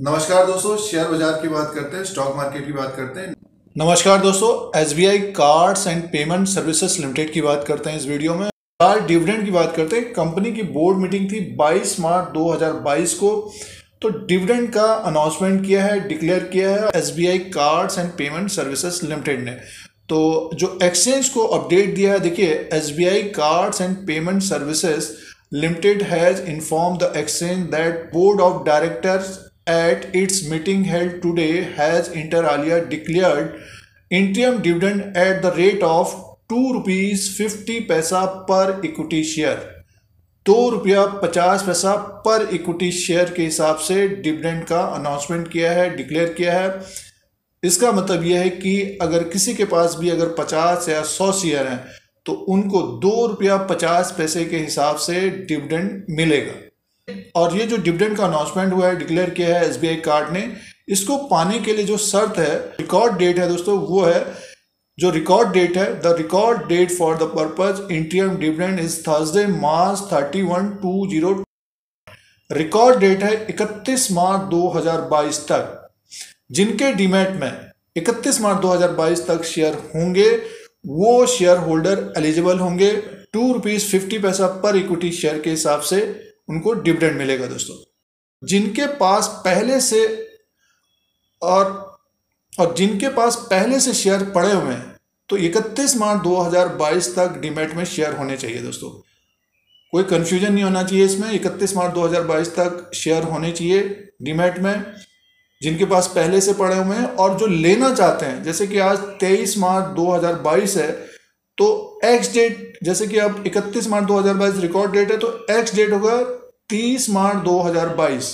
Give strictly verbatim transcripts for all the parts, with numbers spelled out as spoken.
नमस्कार दोस्तों, शेयर बाजार की बात करते हैं, स्टॉक मार्केट की बात करते हैं। नमस्कार दोस्तों, SBI cards and payment services limited की बात करते हैं इस वीडियो में। आज डिविडेंड की बात करते हैं। कंपनी की बोर्ड मीटिंग थी बाईस मार्च दो हज़ार बाईस को, तो डिविडेंड का अनाउंसमेंट किया है, डिक्लेयर किया है SBI cards and payment services limited ने। तो जो एक्सचेंज को अपडेट दिया है, देखिए, SBI cards and payment services limited has inform the exchange that board of directors at its meeting held today has inter alia declared interim dividend at the rate of two rupees fifty पैसा per equity share. दो रुपया पचास पैसा per equity share के हिसाब से dividend का announcement किया है, डिक्लेयर किया है। इसका मतलब यह है कि अगर किसी के पास भी अगर पचास या सौ शेयर हैं तो उनको दो रुपया पचास पैसे के हिसाब से डिविडेंड मिलेगा। और ये जो डिविडेंड का अनाउंसमेंट हुआ है, डिक्लेयर किया है एसबीआई कार्ड ने, इसको पाने के लिए जो शर्त है, रिकॉर्ड डेट है दोस्तों, वो है जो रिकॉर्ड डेट है, the record date for the purpose interim dividend is Thursday March thirty one two zero. Record date है इकतीस मार्च दो हज़ार बाईस तक। जिनके डीमैट में इकतीस मार्च दो हज़ार बाईस तक शेयर होंगे वो शेयर होल्डर एलिजिबल होंगे। Two rupees fifty paisa per equity share के हिसाब से उनको डिविडेंड मिलेगा दोस्तों। जिनके पास पहले से और और जिनके पास पहले से शेयर पड़े हुए हैं तो इकतीस मार्च दो हज़ार बाईस तक डीमैट में शेयर होने चाहिए दोस्तों। कोई कंफ्यूजन नहीं होना चाहिए इसमें। इकतीस मार्च दो हज़ार बाईस तक शेयर होने चाहिए डीमैट में, जिनके पास पहले से पड़े हुए हैं। और जो लेना चाहते हैं, जैसे कि आज तेईस मार्च दो हज़ार बाईस है, तो एक्स डेट, जैसे कि अब इकतीस मार्च दो हज़ार बाईस रिकॉर्ड डेट है, तो एक्स डेट होगा तीस मार्च दो हज़ार बाईस।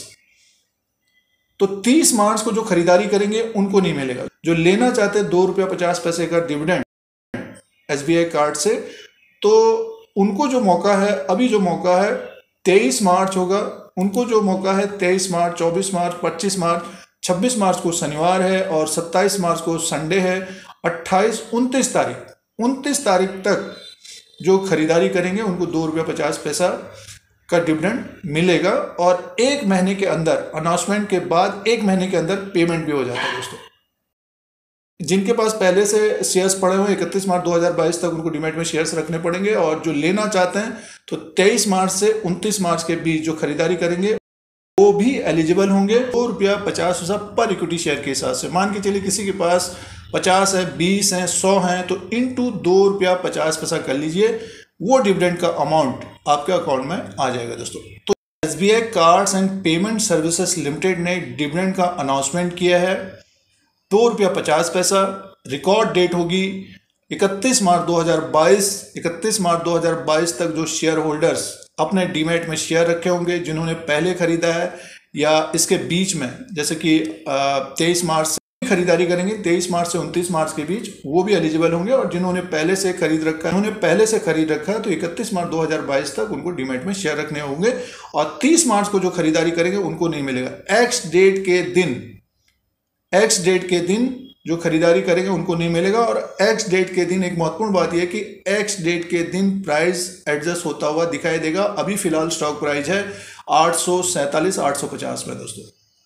तो तीस मार्च को जो खरीदारी करेंगे उनको नहीं मिलेगा। जो लेना चाहते हैं दो रुपया पचास पैसे का डिविडेंड एसबीआई कार्ड से, तो उनको जो मौका है, अभी जो मौका है तेईस मार्च होगा। उनको जो मौका है तेईस मार्च, चौबीस मार्च, पच्चीस मार्च, छब्बीस मार्च को शनिवार है और सत्ताईस मार्च को संडे है। अट्ठाईस उनतीस तारीख उनतीस तारीख तक जो खरीदारी करेंगे उनको दो रुपया पचास पैसा का डिविडेंड मिलेगा। और एक महीने के अंदर, अनाउंसमेंट के बाद एक महीने के अंदर पेमेंट भी हो जाता है दोस्तों। जिनके पास पहले से शेयर्स पड़े हुए इकतीस मार्च दो हज़ार बाईस तक उनको डीमैट में शेयर्स रखने पड़ेंगे। और जो लेना चाहते हैं तो तेईस मार्च से उनतीस मार्च के बीच जो खरीदारी करेंगे वो भी एलिजिबल होंगे दो रुपया पचास पैसा पर इक्विटी शेयर के हिसाब से। मान के चलिए किसी के पास पचास है, बीस है, सौ है, तो इंटू दो रुपया पचास पैसा कर लीजिए, वो डिविडेंड का अमाउंट आपके अकाउंट में आ जाएगा दोस्तों। तो SBI cards and payment services limited ने डिविडेंड का अनाउंसमेंट किया है। दो रुपया पचास पैसा, रिकॉर्ड डेट होगी इकतीस मार्च दो हज़ार बाईस। इकतीस मार्च दो हज़ार बाईस तक जो शेयर होल्डर्स अपने डीमैट में शेयर रखे होंगे, जिन्होंने पहले खरीदा है या इसके बीच में, जैसे कि तेईस मार्च से खरीदारी करेंगे, तेईस मार्च से उनतीस मार्च के बीच, वो भी एलिजिबल होंगे। और जिन्होंने पहले से खरीद रखा है उन्होंने पहले से खरीद रखा है तो इकतीस मार्च दो हज़ार बाईस तक उनको डीमैट में शेयर रखने होंगे। और तीस मार्च को जो खरीदारी करेंगे उनको नहीं मिलेगा। एक्स डेट के दिन एक्स डेट के दिन जो खरीदारी करेंगे उनको नहीं मिलेगा। और एक्स डेट के दिन एक महत्वपूर्ण बात यह है कि एक्स डेट के दिन प्राइस एडजस्ट होता हुआ दिखाई देगा। अभी फिलहाल स्टॉक प्राइस है आठ सौ सैंतालीस आठ सौ पचास में दोस्तों।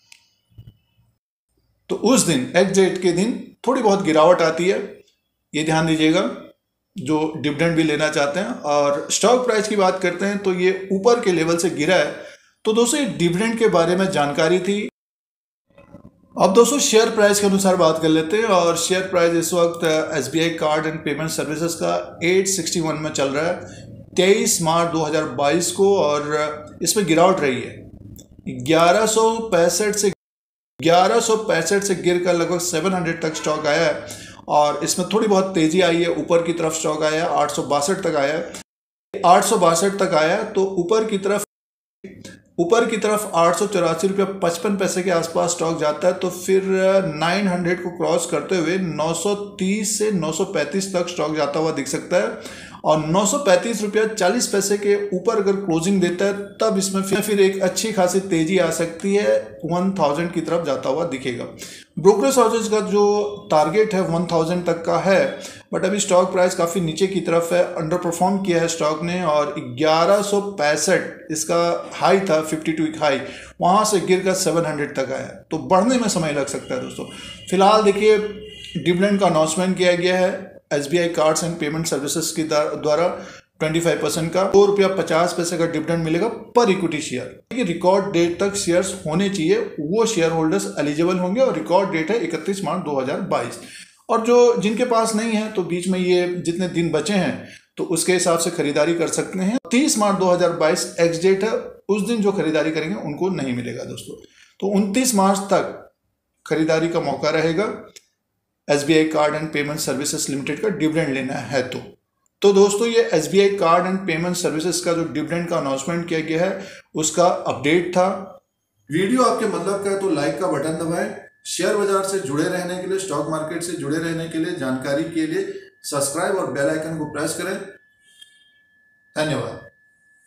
तो उस दिन एक्स डेट के दिन थोड़ी बहुत गिरावट आती है, ये ध्यान दीजिएगा जो डिविडेंड भी लेना चाहते हैं। और स्टॉक प्राइस की बात करते हैं तो ये ऊपर के लेवल से गिरा है। तो दोस्तों ये डिविडेंड के बारे में जानकारी थी। अब दोस्तों शेयर प्राइस के अनुसार बात कर लेते हैं। और शेयर प्राइस इस वक्त SBI card and payment services का आठ सौ इकसठ में चल रहा है तेईस मार्च दो हज़ार बाईस को। और इसमें गिरावट रही है ग्यारह सौ पैंसठ से ग्यारह सौ पैंसठ से गिर कर लगभग सात सौ तक स्टॉक आया है। और इसमें थोड़ी बहुत तेजी आई है, ऊपर की तरफ स्टॉक आया है, आठ सौ बासठ तक आया है आठ सौ बासठ तक आया है। तो ऊपर की तरफ ऊपर की तरफ आठ सौ चौरासी रुपया पचपन पैसे के आसपास स्टॉक जाता है। तो फिर नौ सौ को क्रॉस करते हुए नौ सौ तीस से नौ सौ पैंतीस तक स्टॉक जाता हुआ दिख सकता है। और नौ सौ पैंतीस रुपया चालीस पैसे के ऊपर अगर क्लोजिंग देता है तब इसमें फिर, फिर एक अच्छी खासी तेजी आ सकती है, वन थाउजेंड की तरफ जाता हुआ दिखेगा। ब्रोकरेज हाउसेज का जो टारगेट है वन थाउजेंड तक का है, बट अभी स्टॉक प्राइस काफ़ी नीचे की तरफ है, अंडर परफॉर्म किया है स्टॉक ने और ग्यारह सौ पैंसठ इसका हाई था, फिफ्टी टू हाई, वहाँ से गिर कर सेवन हंड्रेड तक आया, तो बढ़ने में समय लग सकता है दोस्तों। फिलहाल देखिए डिविडेंड का अनाउंसमेंट किया गया है SBI cards and payment services की द्वारा पच्चीस परसेंट का दो रुपया पचास पैसे का डिविडेंड मिलेगा per equity share. Record date तक शेयर्स होने चाहिए, वो शेयर होल्डर्स एलिजिबल होंगे और रिकॉर्ड डेट है इकतीस मार्च दो हज़ार बाईस। और जो जिनके पास नहीं है तो बीच में ये जितने दिन बचे हैं तो उसके हिसाब से खरीदारी कर सकते हैं। तीस मार्च दो हज़ार बाईस एक्स डेट है, उस दिन जो खरीदारी करेंगे उनको नहीं मिलेगा दोस्तों। तो उनतीस मार्च तक खरीदारी का मौका रहेगा SBI card and payment services limited का डिविडेंड लेना है तो तो दोस्तों ये SBI card and payment services का जो डिविडेंड का अनाउंसमेंट किया गया है उसका अपडेट था। वीडियो आपके मतलब का है तो लाइक का बटन दबाएं। शेयर बाजार से जुड़े रहने के लिए, स्टॉक मार्केट से जुड़े रहने के लिए, जानकारी के लिए सब्सक्राइब और बेल आइकन को प्रेस करें। धन्यवाद।